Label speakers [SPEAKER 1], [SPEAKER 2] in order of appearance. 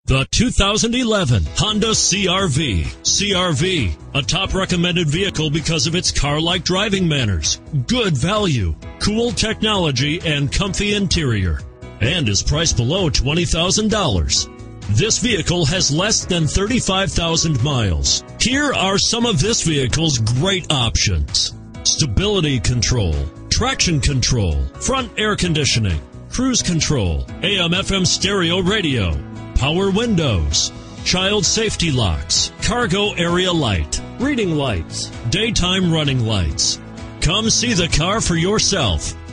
[SPEAKER 1] The 2011 Honda CR-V. CR-V, a top recommended vehicle because of its car-like driving manners, good value, cool technology, and comfy interior, and is priced below $20,000. This vehicle has less than 35,000 miles. Here are some of this vehicle's great options: stability control, traction control, front air conditioning, cruise control, AM/FM stereo radio, power windows, child safety locks, cargo area light, reading lights, daytime running lights. Come see the car for yourself.